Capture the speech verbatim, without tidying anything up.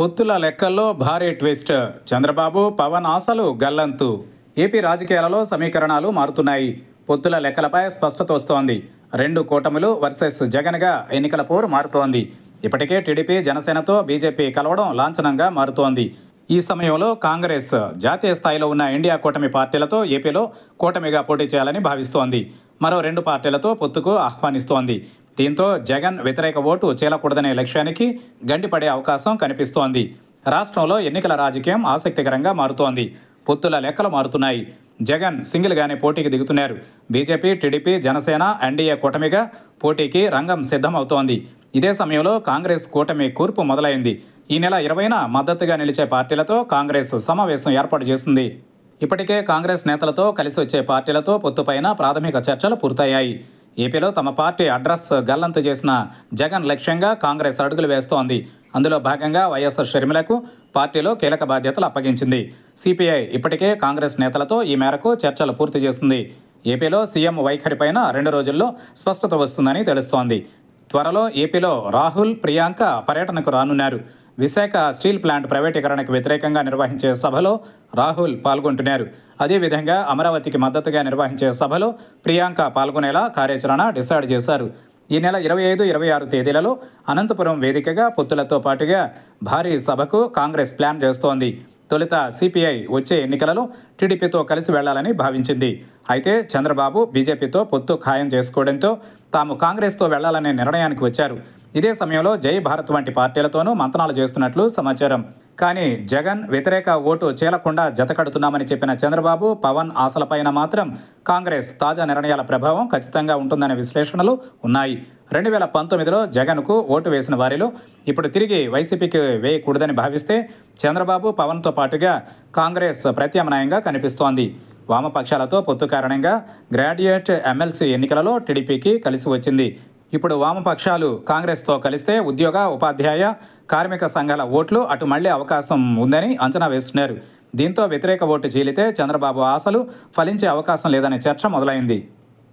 పొత్తుల లెక్కల్లో భారీ ట్విస్ట్. చంద్రబాబు పవన్ ఆశలు గల్లంతు. ఏపీ రాజకీయాలలో సమీకరణాలు మారుతున్నాయి. పొత్తుల లెక్కలపై స్పష్టత వస్తోంది. రెండు కూటములు వర్సెస్ జగన్గా ఎన్నికల పోరు మారుతోంది. ఇప్పటికే టీడీపీ జనసేనతో బీజేపీ కలవడం లాంఛనంగా మారుతోంది. ఈ సమయంలో కాంగ్రెస్ జాతీయ స్థాయిలో ఉన్న ఇండియా కూటమి పార్టీలతో ఏపీలో కూటమిగా పోటీ చేయాలని భావిస్తోంది. మరో రెండు పార్టీలతో పొత్తుకు ఆహ్వానిస్తోంది. దీంతో జగన్ వ్యతిరేక ఓటు చీలకూడదనే లక్ష్యానికి గండిపడే అవకాశం కనిపిస్తోంది. రాష్ట్రంలో ఎన్నికల రాజకీయం ఆసక్తికరంగా మారుతోంది. పొత్తుల లెక్కలు మారుతున్నాయి. జగన్ సింగిల్గానే పోటీకి దిగుతున్నారు. బీజేపీ, టీడీపీ, జనసేన ఎన్డీఏ కూటమిగా పోటీకి రంగం సిద్ధమవుతోంది. ఇదే సమయంలో కాంగ్రెస్ కూటమి కూర్పు మొదలైంది. ఈ నెల ఇరవైన మద్దతుగా నిలిచే పార్టీలతో కాంగ్రెస్ సమావేశం ఏర్పాటు చేసింది. ఇప్పటికే కాంగ్రెస్ నేతలతో కలిసి వచ్చే పార్టీలతో పొత్తుపైన ప్రాథమిక చర్చలు పూర్తయ్యాయి. ఏపీలో తమ పార్టీ అడ్రస్ గల్లంతు చేసిన జగన్ లక్ష్యంగా కాంగ్రెస్ అడుగులు వేస్తోంది. అందులో భాగంగా వైఎస్ షర్మిలకు పార్టీలో కీలక బాధ్యతలు అప్పగించింది. సిపిఐ ఇప్పటికే కాంగ్రెస్ నేతలతో ఈ మేరకు చర్చలు పూర్తి చేస్తుంది. ఏపీలో సీఎం వైఖరిపైన రెండు రోజుల్లో స్పష్టత వస్తుందని తెలుస్తోంది. త్వరలో ఏపీలో రాహుల్, ప్రియాంక పర్యటనకు రానున్నారు. విశాఖ స్టీల్ ప్లాంట్ ప్రైవేటీకరణకు వ్యతిరేకంగా నిర్వహించే సభలో రాహుల్ పాల్గొంటున్నారు. అదేవిధంగా అమరావతికి మద్దతుగా నిర్వహించే సభలో ప్రియాంక పాల్గొనేలా కార్యాచరణ డిసైడ్ చేశారు. ఈ నెల ఇరవై ఐదు ఇరవై ఆరు తేదీలలో అనంతపురం వేదికగా పొత్తులతో పాటుగా భారీ సభకు కాంగ్రెస్ ప్లాన్ చేస్తోంది. తొలుత సిపిఐ వచ్చే ఎన్నికలలో టీడీపీతో కలిసి వెళ్లాలని భావించింది. అయితే చంద్రబాబు బీజేపీతో పొత్తు ఖాయం చేసుకోవడంతో తాము కాంగ్రెస్తో వెళ్లాలనే నిర్ణయానికి వచ్చారు. ఇదే సమయంలో జై భారత్ వంటి పార్టీలతోనూ మంతనాలు చేస్తున్నట్లు సమాచారం. కానీ జగన్ వ్యతిరేక ఓటు చీలకుండా జతకడుతున్నామని చెప్పిన చంద్రబాబు, పవన్ ఆశలపైన మాత్రం కాంగ్రెస్ తాజా నిర్ణయాల ప్రభావం ఖచ్చితంగా ఉంటుందనే విశ్లేషణలు ఉన్నాయి. రెండు వేల పంతొమ్మిదిలో జగన్కు ఓటు వేసిన వారిలో ఇప్పుడు తిరిగి వైసీపీకి వేయకూడదని భావిస్తే చంద్రబాబు, పవన్తో పాటుగా కాంగ్రెస్ ప్రత్యామ్నాయంగా కనిపిస్తోంది. వామపక్షాలతో పొత్తు కారణంగా గ్రాడ్యుయేట్ ఎమ్మెల్సీ ఎన్నికలలో టీడీపీకి కలిసి వచ్చింది. ఇప్పుడు వామపక్షాలు కాంగ్రెస్తో కలిస్తే ఉద్యోగ, ఉపాధ్యాయ, కార్మిక సంఘాల ఓట్లు అటు మళ్లే అవకాశం ఉందని అంచనా వేస్తున్నారు. దీంతో వ్యతిరేక ఓటు చీలితే చంద్రబాబు ఆశలు ఫలించే అవకాశం లేదనే చర్చ మొదలైంది.